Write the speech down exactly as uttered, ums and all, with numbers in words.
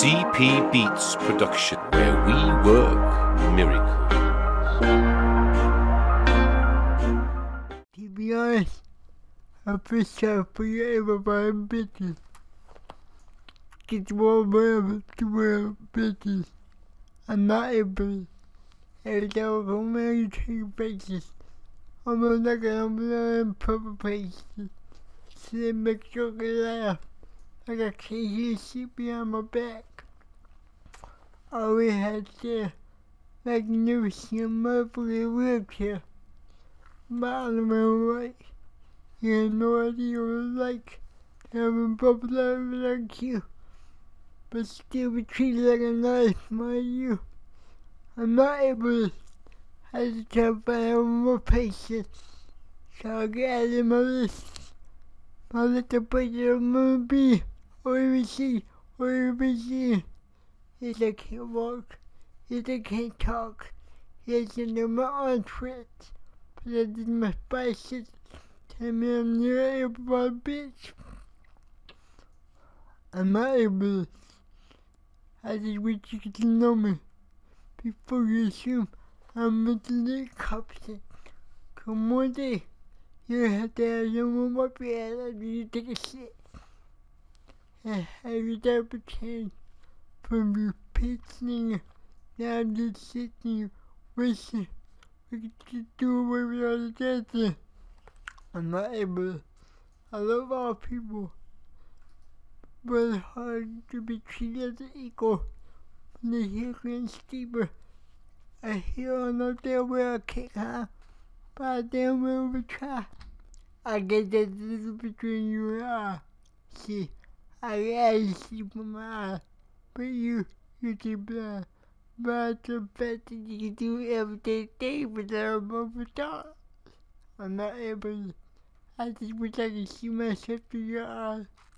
C P Beats production, where we work miracles. To be honest, I feel sorry for everybody business. Get more money to wear business. I'm not able. Every time I come in to faces, I'm like I'm learning proper faces. So they make sure they laugh. Like I can't hear shit behind my back. I always had to like never see a motherfucking wheelchair. Bottom and right. You have no idea what it's like having popularity like you, but still be treated like a nice mind you. I'm not able to have to try to find out more patience, so I get out of my list. I let the budget of moon be, or even see, or even see. Yes, I can't walk. Yes, I can't talk. Yes, I know my arms stretch. But I did my spices. Tell me I'm near everybody, bitch. I'm not able. I just wish you could know me before you assume I'm mentally competent. Come one day, you'll have to have someone wipe your ass after you take a shit. And have your diaper changed from your pitch singer. Now I'm just sitting here wishing we could just do away with all the dancing. I'm not able. I love all people, but it's hard to be treated as an equal. When the hill gets steeper, a hill on up there where I can't climb, but I damn well will try. I guess that's the difference between you and I. See, I gotta see from my eyes, but you, you keep blind. But the fact that you can do everything day without a thought. I'm not able to. I just wish I could see myself through your eyes.